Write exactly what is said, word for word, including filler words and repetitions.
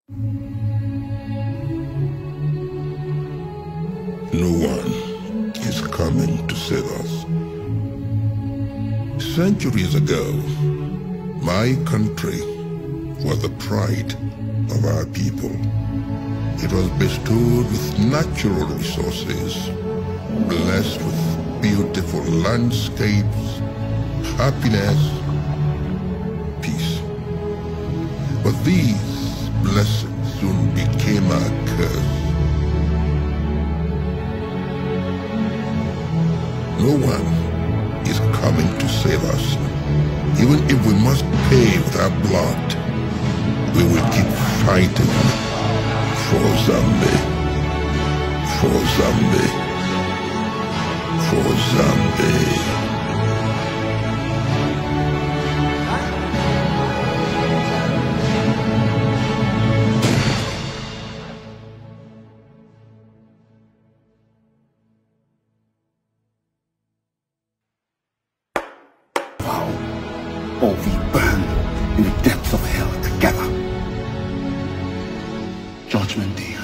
No one is coming to save us. Centuries ago, my country was the pride of our people. It was bestowed with natural resources, blessed with beautiful landscapes, happiness, peace. But these blessings soon became a curse. No one is coming to save us. Even if we must pay with our blood, we will keep fighting for Zambay, for Zambay, for Zambay. Or we burn in the depths of hell together. Judgment Day.